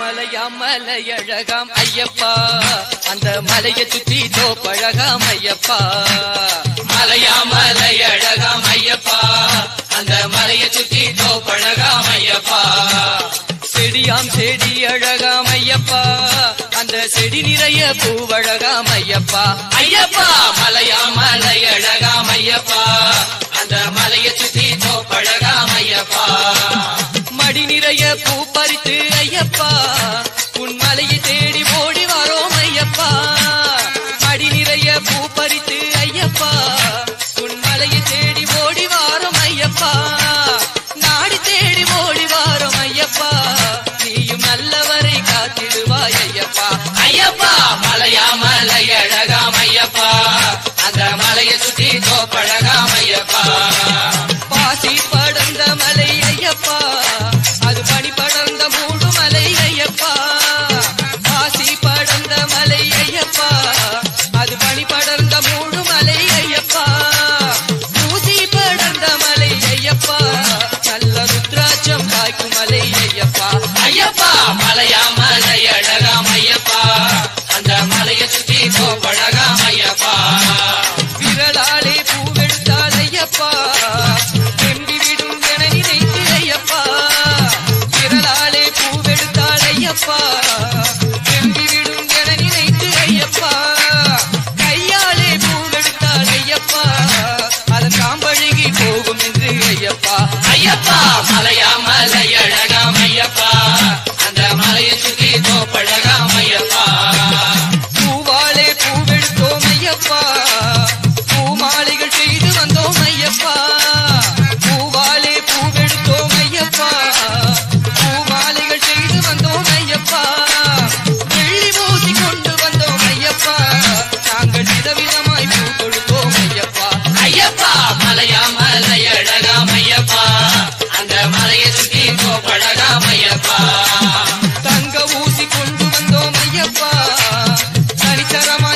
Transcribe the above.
மலையாம் மலையழகாம் ஐயப்பா அந்த மலையை சுற்றி தோப்பழகாம் ஐயப்பா மலையாம் மலையழகாம் ஐயப்பா அந்த மலையை சுற்றி தோப்பழகாம் ஐயப்பா செடியாம் செடி அழகாம் ஐயப்பா அந்த செடி நிறைய பூவழகாம் ஐயப்பா ஐயப்பா மலையாம் மலையழகாம் ஐயப்பா அந்த மலையை சுற்றி தோப்பழகாம் ஐயப்பா மடி நிறைய பூ பறித்து ஐயப்பா உன் மலையை தேடி ஓடி வரோம் ஐயப்பா மடி நிறைய பூ பறித்து ஐயப்பா உன் மலையை தேடி ஓடி வாரோம் ஐயப்பா நாடி தேடி ஓடி வாரோம் ஐயப்பா நீயும் நல்லவரை காத்திடுவாய் ஐயப்பா ஐயப்பா மலையா மலையழகாம் ஐயப்பா அந்த மலையை சுற்றி தோப்பழகாம் ஐயப்பா பாசி படர்ந்த மலை ஐயப்பா அது பனி படர்ந்த மூடு மலை ஐயப்பா பாசி படர்ந்த மலை ஐயப்பா அது பனி படர்ந்த மூடு மலை ஐயப்பா ஊசி படர்ந்த மலை ஐயப்பா நல்ல ருத்ராட்சம் காய்க்கும் மலை ஐயப்பா ஐயப்பா மலையா மலையழகாம் ஐயப்பா அந்த மலையை சுற்றி தோப்பழகாம் ஐயப்பா விரலாலே பூவெடுத்தால் ஐயப்பா வெம்பி விடும் என நினைத்து ஐயப்பா விரலாலே பூவெடுத்தால் ஐயப்பா வெம்பி விடும் என நினைத்து ஐயப்பா கையாலே பூவெடுத்தால் ஐயப்பா அதன் காம்பழுகி போகும் என்று ஐயப்பா ஐயப்பா மலையா மலையழகாம் ஐயப்பா அந்த மலையை சுற்றி தோப்பழகாம் ஐயப்பா பூவாலே பூவெடுத்தோம் ஐயப்பா பூமாலைகள் செய்து வந்தோம் ஐயப்பா பூவாலே பூவெடுத்தோம் ஐயப்பா பூமாலைகள் செய்து வந்தோம் ஐயப்பா வெள்ளி பூசி கொண்டு வந்தோம் ஐயப்பா நாங்கள் விதவிதமாய் பூ கொடுத்தோம் ஐயப்பா ஐயப்பா மலையா மலையழகாம் ஐயப்பா அந்த மலையை சுற்றி தோப்பழகாம் ஐயப்பா தங்க ஊசி கொண்டு வந்தோம் ஐயப்பா தனித்தரமா